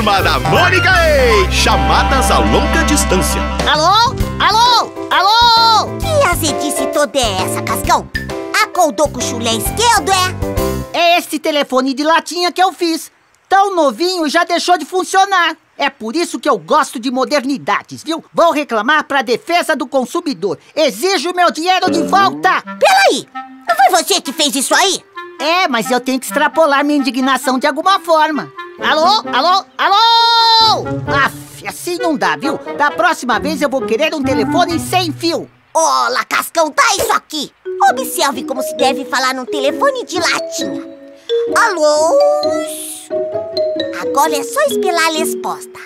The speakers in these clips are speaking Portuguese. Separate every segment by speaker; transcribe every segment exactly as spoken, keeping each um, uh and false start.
Speaker 1: Turma da Mônica, ei! Chamadas a longa distância.
Speaker 2: Alô? Alô? Alô?
Speaker 3: Que azedice toda é essa, Cascão? Acordou com o chulé esquerdo, é?
Speaker 2: É esse telefone de latinha que eu fiz. Tão novinho e já deixou de funcionar. É por isso que eu gosto de modernidades, viu? Vou reclamar pra defesa do consumidor. Exijo meu dinheiro de volta.
Speaker 3: Peraí, não foi você que fez isso aí?
Speaker 2: É, mas eu tenho que extrapolar minha indignação de alguma forma. Alô? Alô? Alô? Aff, assim não dá, viu? Da próxima vez eu vou querer um telefone sem fio.
Speaker 3: Olá, Cascão, tá isso aqui. Observe como se deve falar num telefone de latinha. Alô? Agora é só esperar a resposta.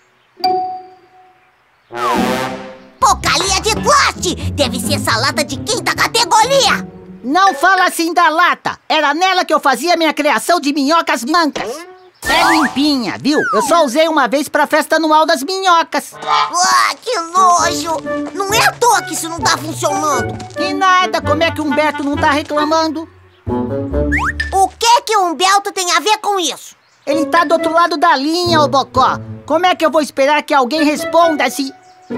Speaker 3: Porcaria de plástico! Deve ser essa lata de quinta categoria!
Speaker 2: Não fala assim da lata. Era nela que eu fazia minha criação de minhocas mancas. É limpinha, viu? Eu só usei uma vez pra festa anual das minhocas.
Speaker 3: Ah, que nojo! Não é à toa que isso não tá funcionando.
Speaker 2: Que nada, como é que o Humberto não tá reclamando?
Speaker 3: O que que o Humberto tem a ver com isso?
Speaker 2: Ele tá do outro lado da linha, ô Bocó. Como é que eu vou esperar que alguém responda se...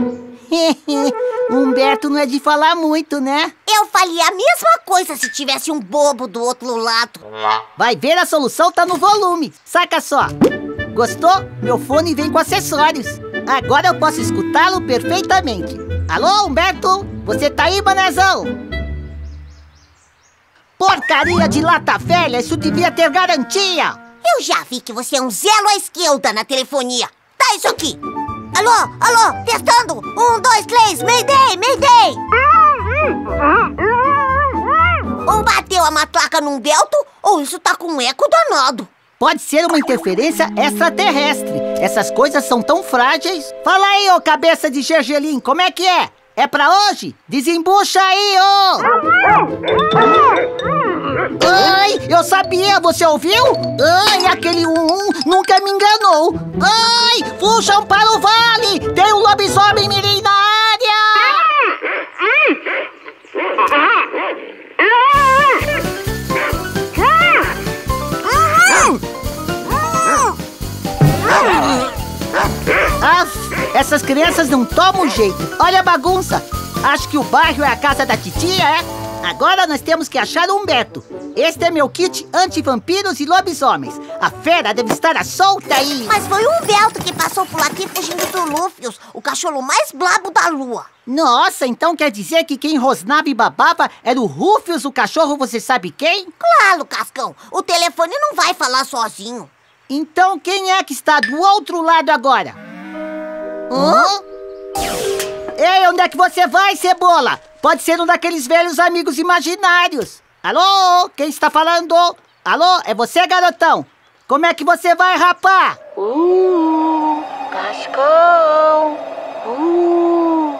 Speaker 2: O Humberto não é de falar muito, né?
Speaker 3: Eu faria a mesma coisa se tivesse um bobo do outro lado.
Speaker 2: Vai ver, a solução tá no volume. Saca só. Gostou? Meu fone vem com acessórios. Agora eu posso escutá-lo perfeitamente. Alô, Humberto? Você tá aí, manezão? Porcaria de lata velha, isso devia ter garantia.
Speaker 3: Eu já vi que você é um zero à esquerda na telefonia. Tá isso aqui. Alô, alô, testando. Um, dois, três, Mayday, Mayday. Ou bateu a matraca num belto, ou isso tá com um eco danado.
Speaker 2: Pode ser uma interferência extraterrestre. Essas coisas são tão frágeis. Fala aí, ô cabeça de gergelim, como é que é? É pra hoje? Desembucha aí, ô! Ai, eu sabia, você ouviu? Ai, aquele um, um nunca me enganou. Ai, fujam para o vale! Tem um lobisomem mirim na área! Aff, essas crianças não tomam jeito. Olha a bagunça. Acho que o bairro é a casa da titia, é? Agora nós temos que achar o Humberto. Este é meu kit anti-vampiros e lobisomens. A fera deve estar à solta aí.
Speaker 3: Mas foi o Humberto que passou por aqui fugindo do Lúfius, o cachorro mais brabo da lua.
Speaker 2: Nossa, então quer dizer que quem rosnava e babava era o Rúfius, o cachorro você sabe quem?
Speaker 3: Claro, Cascão. O telefone não vai falar sozinho.
Speaker 2: Então quem é que está do outro lado agora? Hã? Ei, onde é que você vai, Cebola? Pode ser um daqueles velhos amigos imaginários. Alô? Quem está falando? Alô? É você, garotão? Como é que você vai, rapá?
Speaker 4: Uh, Cascão. Uh.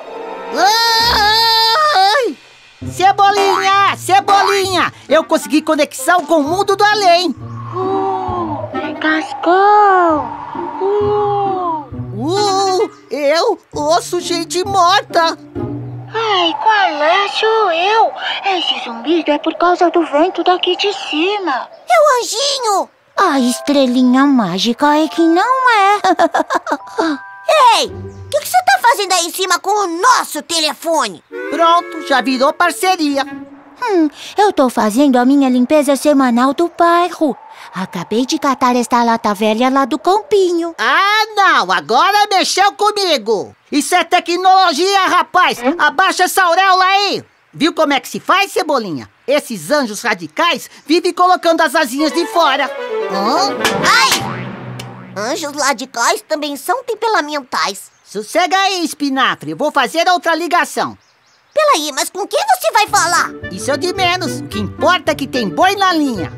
Speaker 2: Ai! Cebolinha! Cebolinha! Eu consegui conexão com o mundo do além.
Speaker 4: Uh, Cascão. Uh.
Speaker 2: Uh, eu ouço gente morta.
Speaker 4: Ai, qual é? Sou eu. Esse zumbido é por causa do vento daqui de cima.
Speaker 3: É o anjinho.
Speaker 4: A estrelinha mágica é que não é.
Speaker 3: Ei, o que, que você tá fazendo aí em cima com o nosso telefone?
Speaker 2: Pronto, já virou parceria.
Speaker 4: Hum, eu tô fazendo a minha limpeza semanal do bairro. Acabei de catar esta lata velha lá do campinho.
Speaker 2: Ah, não! Agora mexeu comigo! Isso é tecnologia, rapaz! Abaixa essa auréola aí! Viu como é que se faz, Cebolinha? Esses anjos radicais vivem colocando as asinhas de fora. Hã?
Speaker 3: Ai! Anjos radicais também são temperamentais.
Speaker 2: Sossega aí, espinafre. Eu vou fazer outra ligação.
Speaker 3: Peraí, mas com quem você vai falar?
Speaker 2: Isso é de menos. O que importa é que tem boi na linha.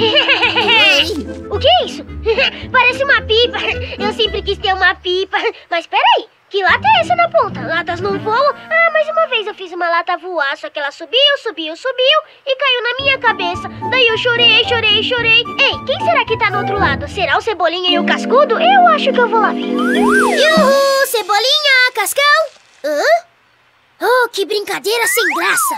Speaker 5: O que é isso? Parece uma pipa. Eu sempre quis ter uma pipa. Mas peraí, que lata é essa na ponta? Latas não voam? Ah, mas uma vez eu fiz uma lata voar, só que ela subiu, subiu, subiu e caiu na minha cabeça. Daí eu chorei, chorei, chorei. Ei, quem será que tá no outro lado? Será o Cebolinha e o Cascudo? Eu acho que eu vou lá ver. Uhul, Cebolinha, Cascão. Hã? Oh, que brincadeira sem graça!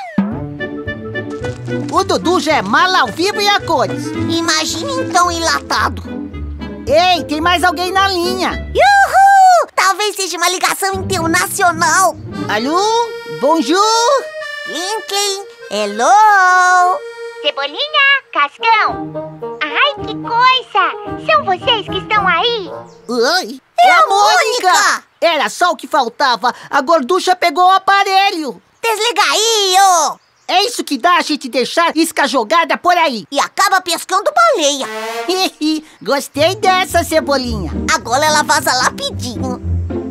Speaker 2: O Dudu já é mala ao vivo e a cores.
Speaker 3: Imagine então enlatado.
Speaker 2: Ei, tem mais alguém na linha.
Speaker 3: Uhul! Talvez seja uma ligação internacional.
Speaker 2: Alô? Bonjour?
Speaker 3: Clim, clim. Hello?
Speaker 5: Cebolinha, Cascão. Ai, que coisa! São vocês que estão aí?
Speaker 2: Oi?
Speaker 3: É a Mônica!
Speaker 2: Era só o que faltava. A gorducha pegou o aparelho.
Speaker 3: Desliga aí, ô!
Speaker 2: É isso que dá a gente deixar isca jogada por aí.
Speaker 3: E acaba pescando baleia.
Speaker 2: Gostei dessa, Cebolinha.
Speaker 3: Agora ela vaza rapidinho.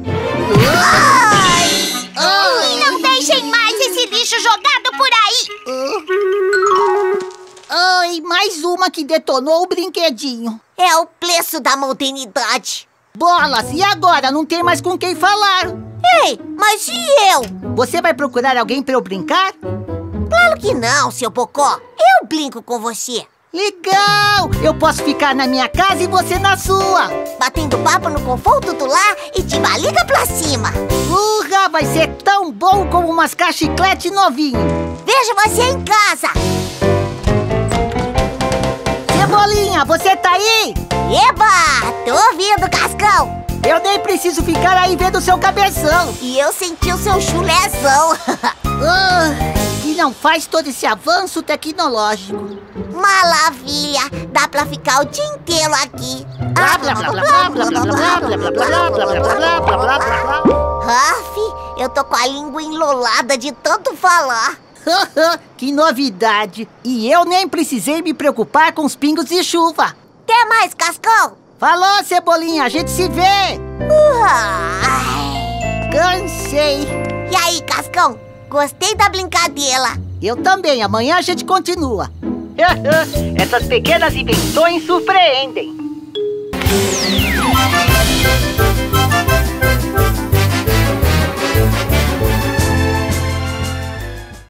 Speaker 2: Ai! Ai!
Speaker 3: Não deixem mais esse lixo jogado por aí!
Speaker 2: Ai, mais uma que detonou o brinquedinho.
Speaker 3: É o preço da modernidade.
Speaker 2: Bolas, e agora? Não tem mais com quem falar.
Speaker 3: Ei, mas e eu?
Speaker 2: Você vai procurar alguém pra eu brincar?
Speaker 3: Claro que não, seu Bocó. Eu brinco com você.
Speaker 2: Legal! Eu posso ficar na minha casa e você na sua.
Speaker 3: Batendo papo no conforto do lar e de barriga pra cima.
Speaker 2: Urra, vai ser tão bom como mascar chiclete novinho.
Speaker 3: Vejo você em casa.
Speaker 2: Cebolinha, você tá aí?
Speaker 3: Eba! Tô ouvindo, Cascão.
Speaker 2: Eu nem preciso ficar aí vendo o seu cabeção.
Speaker 3: E eu senti o seu chulézão.
Speaker 2: Ah, e não faz todo esse avanço tecnológico.
Speaker 3: Maravilha! Dá pra ficar o dia inteiro aqui.
Speaker 2: Blá, blá, blá, blá, blá, blá, blá, blá, blá, blá, blá, blá, blá, blá, blá, blá.
Speaker 3: Aff, eu tô com a língua enlolada de tanto falar.
Speaker 2: Que novidade! E eu nem precisei me preocupar com os pingos de chuva.
Speaker 3: Quer mais, Cascão?
Speaker 2: Falou, Cebolinha, a gente se vê!
Speaker 3: Ai.
Speaker 2: Cansei!
Speaker 3: E aí, Cascão? Gostei da brincadeira.
Speaker 2: Eu também, amanhã a gente continua. Essas pequenas invenções surpreendem.